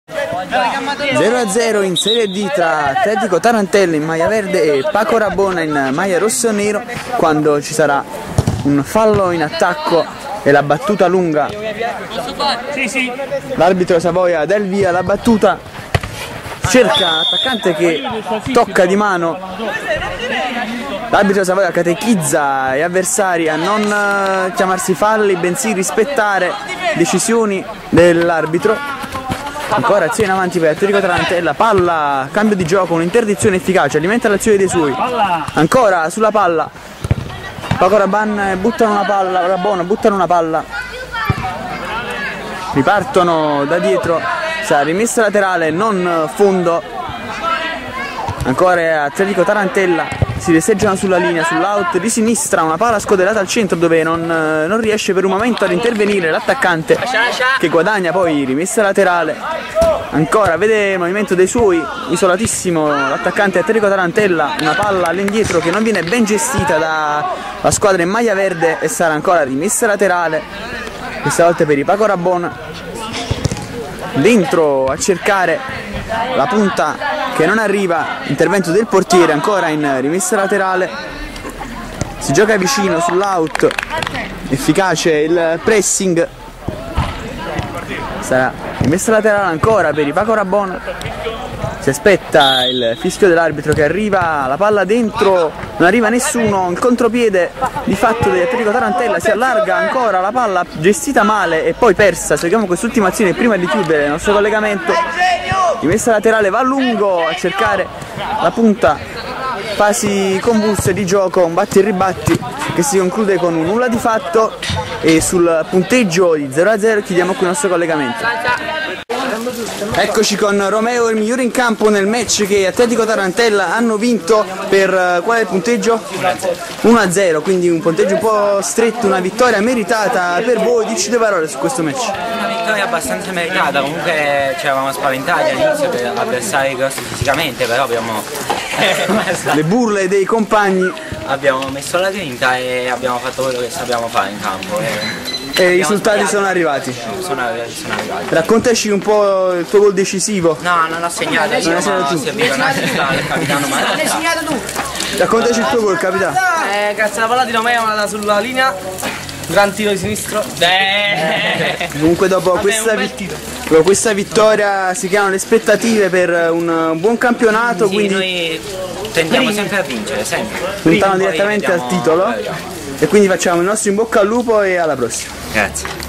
0-0 in Serie D tra Atletico Tarantella in maglia verde e Paco Rabanne in maglia rosso e nero, quando ci sarà un fallo in attacco e la battuta lunga. L'arbitro Savoia dà il via, la battuta, cerca l'attaccante che tocca di mano. L'arbitro Savoia catechizza gli avversari a non chiamarsi falli, bensì rispettare decisioni dell'arbitro. Ancora azione in avanti per Atletico Tarantella, palla, cambio di gioco, un'interdizione efficace, alimenta l'azione dei suoi. Ancora sulla palla, Paco Rabanne buttano una palla, ripartono da dietro, sarà rimessa laterale, non fondo. Ancora Atletico Tarantella, si desteggiano sulla linea, sull'out di sinistra, una palla scodellata al centro dove non riesce per un momento ad intervenire l'attaccante, che guadagna poi rimessa laterale. Ancora vede il movimento dei suoi, isolatissimo l'attaccante Atletico Tarantella, una palla all'indietro che non viene ben gestita dalla squadra in maglia verde e sarà ancora rimessa laterale, questa volta per i Paco Rabanne. Dentro a cercare la punta che non arriva, intervento del portiere, ancora in rimessa laterale, si gioca vicino sull'out, efficace il pressing, sarà rimessa laterale ancora per i Paco Rabanne. Si aspetta il fischio dell'arbitro che arriva, la palla dentro, non arriva nessuno, il contropiede di fatto di Atletico Tarantella, si allarga ancora la palla gestita male e poi persa. Seguiamo quest'ultima azione prima di chiudere il nostro collegamento. Rimessa laterale, va a lungo a cercare la punta, fasi convulse di gioco, un batti e ribatti che si conclude con un nulla di fatto, e sul punteggio di 0-0 chiudiamo qui il nostro collegamento. Eccoci con Romeo, il migliore in campo nel match che Atletico Tarantella hanno vinto. Per qual è il punteggio? 1-0, quindi un punteggio un po' stretto, una vittoria meritata per voi. Dici due parole su questo match. Una vittoria abbastanza meritata, comunque ci eravamo spaventati all'inizio per avversari grossi fisicamente, però abbiamo le burle dei compagni, abbiamo messo la grinta e abbiamo fatto quello che sappiamo fare in campo. E i risultati sono arrivati. Sono arrivati. Raccontaci un po' il tuo gol decisivo. No, non l'ho segnato, io, ma serviva un assistente, il capitano Marotta. segnato tu! Raccontaci il tuo gol, capitano. Grazie alla palla di Romeo, ma sulla linea. Gran tiro di sinistro. Comunque dopo questa vittoria si chiamano le aspettative per un buon campionato, sì, quindi noi tendiamo sempre a vincere, sempre. puntano direttamente al titolo, e quindi facciamo il nostro in bocca al lupo e alla prossima. Grazie.